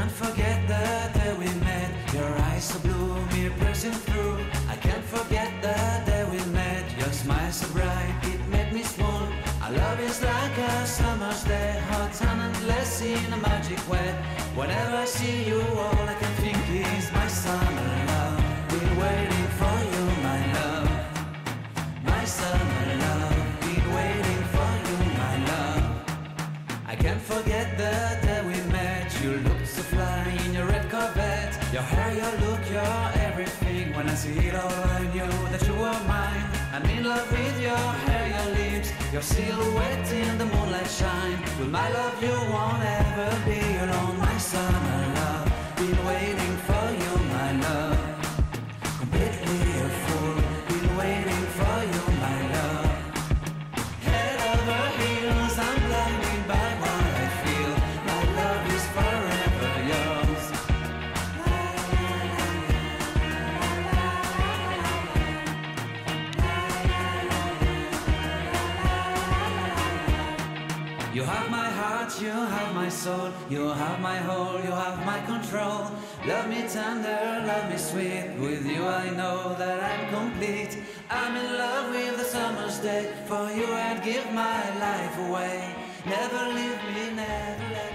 can't forget the day we met. Your eyes so blue, me piercing through. I can't forget the day we met. Your smile so bright, it made me swoon. Our love is like a summer's day, hot and endless in a magic way. Whenever I see you, all I can think is my summer love. Been waiting for you, my love. My summer love. Been waiting for you, my love. I can't forget the day we met. You looked so fly in your red Corvette. Your hair, your look, your everything. When I see it all, I knew that you were mine. I'm in love with your hair, your lips, your silhouette in the moonlight shine. With my love you won't ever be alone. My summer love, been waiting for you, my love. Completely a fool, been waiting for you, my love. Head over heels, I'm blinded by what I feel. My love is forever yours. You have my heart, you have my soul. You have my whole, you have my control. Love me tender, love me sweet. With you I know that I'm complete. I'm in love with the summer's day. For you I'd give my life away. Never leave me, never let